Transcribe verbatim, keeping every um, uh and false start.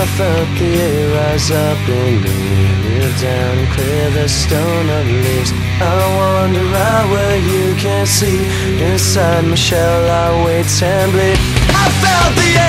I felt the air rise up in me, kneel down and clear the stone of leaves. I wander out where you can't see, inside my shell I wait and bleed. I felt the air